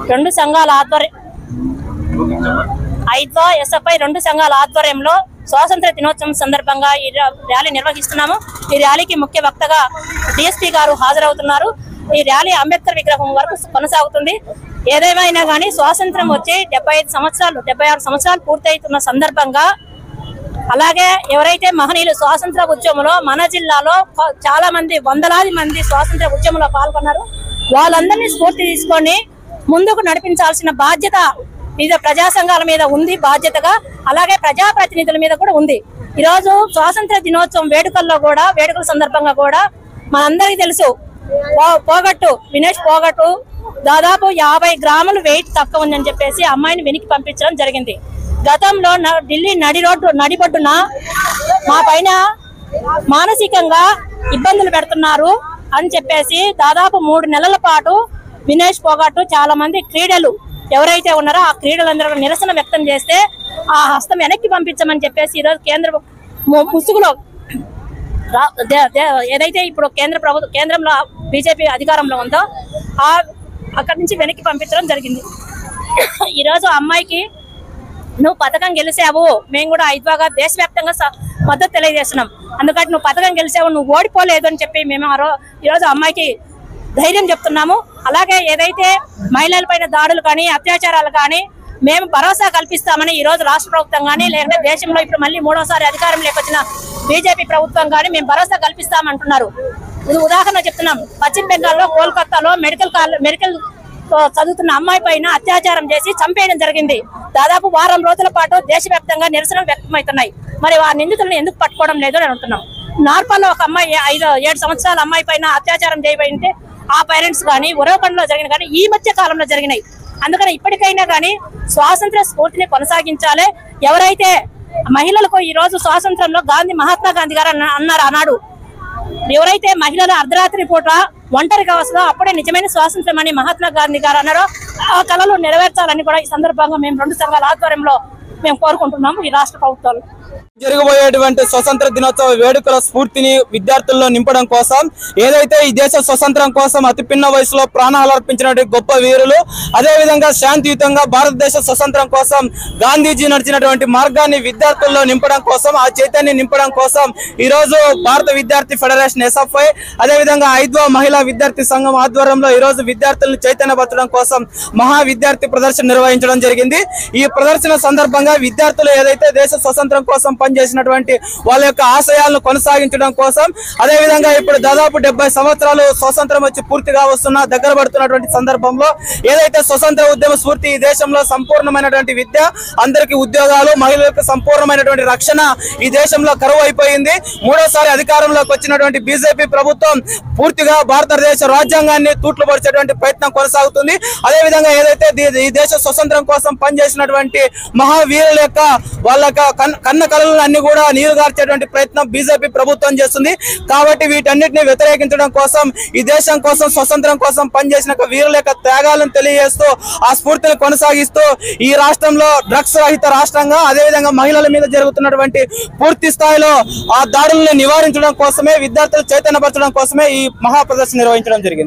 రెండు సంఘాల ఎస్ఎఫ్ఐ రెండు సంఘాల ఆధ్వర్యంలో స్వాతంత్ర దినోత్సవం సందర్భంగా ఈ ర్యాలీ నిర్వహిస్తున్నాము। ఈ ర్యాలీకి ముఖ్య వక్తగా డిఎస్పీ గారు హాజరవుతున్నారు। ఈ ర్యాలీ అంబేద్కర్ విగ్రహం వరకు కొనసాగుతుంది। ఏదేమైనా కానీ స్వాతంత్రం వచ్చి 76 సంవత్సరాలు పూర్తవుతున్న సందర్భంగా అలాగే ఎవరైతే మహనీయులు స్వాతంత్ర ఉద్యమంలో మన జిల్లాలో చాలా మంది వందలాది మంది స్వాతంత్ర ఉద్యమంలో పాల్గొన్నారు। వాళ్ళందరినీ స్ఫూర్తి తీసుకొని ముందుకు నడిపించాల్సిన బాధ్యత వివిధ ప్రజా సంఘాల మీద ఉంది బాధ్యతగా, అలాగే ప్రజాప్రతినిధుల మీద కూడా ఉంది। ఈ రోజు స్వాతంత్ర దినోత్సవం వేడుకల సందర్భంగా కూడా మనందరికీ తెలుసు వినేష్ పోగట్టు దాదాపు 50 గ్రాములు వెయిట్ తక్కువ ఉందని చెప్పేసి అమ్మాయిని వెనక్కి పంపించడం జరిగింది। గతంలో ఢిల్లీ నడిబొడ్డున మా పైన మానసికంగా ఇబ్బందులు పెడుతున్నారు అని చెప్పేసి దాదాపు 3 నెలల పాటు వినేష్ పోగట్టు చాలా మంది క్రీడలు ఎవరైతే ఉన్నారో ఆ క్రీడలందరూ నిరసన వ్యక్తం చేస్తే ఆ హస్తం వెనక్కి పంపించమని చెప్పేసి ఈరోజు కేంద్ర ముసుగులో ఏదైతే ఇప్పుడు కేంద్రంలో బీజేపీ అధికారంలో ఉందో అక్కడి నుంచి వెనక్కి పంపించడం జరిగింది। ఈరోజు అమ్మాయికి నువ్వు పథకం గెలిచావు, మేము కూడా ఐద్వాగా దేశవ్యాప్తంగా మద్దతు తెలియజేస్తున్నాం, అందుకని నువ్వు పథకం గెలిచావు, నువ్వు ఓడిపోలేదు అని చెప్పి మేము ఈరోజు అమ్మాయికి ధైర్యం చెప్తున్నాము। అలాగే ఏదైతే మహిళలపైన దాడులు కానీ అత్యాచారాలు కానీ మేము భరోసా కల్పిస్తామని ఈ రోజు రాష్ట్ర ప్రభుత్వం కానీ లేదంటే దేశంలో ఇప్పుడు మళ్ళీ 3వసారి అధికారంలోకి వచ్చిన బీజేపీ ప్రభుత్వం కానీ మేము భరోసా కల్పిస్తామంటున్నారు। ఉదాహరణ చెప్తున్నాం, పశ్చిమ బెంగాల్లో కోల్కతాలో మెడికల్ చదువుతున్న అమ్మాయి పైన అత్యాచారం చేసి చంపేయడం జరిగింది। దాదాపు వారం రోజుల పాటు దేశవ్యాప్తంగా నిరసనలు వ్యక్తమవుతున్నాయి। మరి ఆ నిందితులను ఎందుకు పట్టుకోవడం లేదు అని అంటున్నాం। నార్పల్లో ఒక అమ్మాయి 7 సంవత్సరాల అమ్మాయి పైన అత్యాచారం చేయబడింటే ఆ పేరెంట్స్ కానీ ఉరవకొండలో జరిగిన కానీ ఈ మధ్య కాలంలో జరిగినాయి। అందుకని ఇప్పటికైనా కానీ స్వాతంత్ర స్ఫూర్తిని కొనసాగించాలి। ఎవరైతే మహిళలకు ఈ రోజు స్వాతంత్రంలో మహాత్మా గాంధీ గారు అన్నారు ఆనాడు, ఎవరైతే మహిళలు అర్ధరాత్రి పూట ఒంటరిగా వస్తుందో అప్పుడే నిజమైన స్వాతంత్రం అని మహాత్మా గాంధీ గారు అన్నారో ఆ కళలు నెరవేర్చాలని కూడా ఈ సందర్భంగా మేము రెండు సంఘాల ఆధ్వర్యంలో మేము కోరుకుంటున్నాము ఈ రాష్ట్ర ప్రభుత్వాలు। జరగబోయేటువంటి స్వతంత్ర దినోత్సవ వేడుకల స్ఫూర్తిని విద్యార్థుల్లో నింపడం కోసం ఏదైతే ఈ దేశ స్వతంత్రం కోసం అతి పిన్న వయసులో ప్రాణాలు అర్పించినటువంటి గొప్ప వీరులు, అదేవిధంగా శాంతియుతంగా భారతదేశ స్వతంత్రం కోసం గాంధీజీ నడిచినటువంటి మార్గాన్ని విద్యార్థుల్లో నింపడం కోసం, ఆ చైతన్యం నింపడం కోసం ఈ రోజు భారత విద్యార్థి ఫెడరేషన్ ఎస్ఎఫ్ఐ అదేవిధంగా ఐద్వా మహిళా విద్యార్థి సంఘం ఆధ్వర్యంలో ఈ రోజు విద్యార్థులను చైతన్యపరచడం కోసం మహా విద్యార్థి ప్రదర్శన నిర్వహించడం జరిగింది। ఈ ప్రదర్శన సందర్భంగా విద్యార్థులు ఏదైతే దేశ స్వతంత్రం కోసం పనిచేసినటువంటి వాళ్ళ యొక్క ఆశయాలను కొనసాగించడం కోసం, అదేవిధంగా ఇప్పుడు దాదాపు 70 సంవత్సరాలు స్వతంత్రం వచ్చి పూర్తిగా దగ్గర పడుతున్నటువంటి సందర్భంలో ఏదైతే స్వతంత్ర ఉద్యమ స్ఫూర్తి ఈ దేశంలో సంపూర్ణమైనటువంటి విద్య, అందరికీ ఉద్యోగాలు, మహిళలకు సంపూర్ణమైనటువంటి రక్షణ ఈ దేశంలో కరువు అయిపోయింది। 3వసారి అధికారంలోకి వచ్చినటువంటి బీజేపీ ప్రభుత్వం పూర్తిగా భారతదేశ రాజ్యాంగాన్ని తూట్లు పరిచేటువంటి ప్రయత్నం కొనసాగుతుంది। అదేవిధంగా ఏదైతే ఈ దేశ స్వతంత్రం కోసం పనిచేసినటువంటి మహావీరుల యొక్క వాళ్ళ కన్న కళలు అన్ని కూడా నీరుగార్చేటువంటి ప్రయత్నం బీజేపీ ప్రభుత్వం చేస్తుంది। కాబట్టి వీటన్నిటిని వ్యతిరేకించడం కోసం, ఈ దేశం కోసం స్వతంత్రం కోసం పనిచేసిన వీరుల యొక్క త్యాగాలను తెలియజేస్తూ ఆ స్ఫూర్తిని కొనసాగిస్తూ ఈ రాష్ట్రంలో డ్రగ్స్ రహిత రాష్ట్రంగా, అదేవిధంగా మహిళల మీద జరుగుతున్నటువంటి పూర్తి స్థాయిలో ఆ దాడులను నివారించడం కోసమే, విద్యార్థులు చైతన్యపరచడం కోసమే ఈ మహా ప్రదర్శన నిర్వహించడం జరిగింది।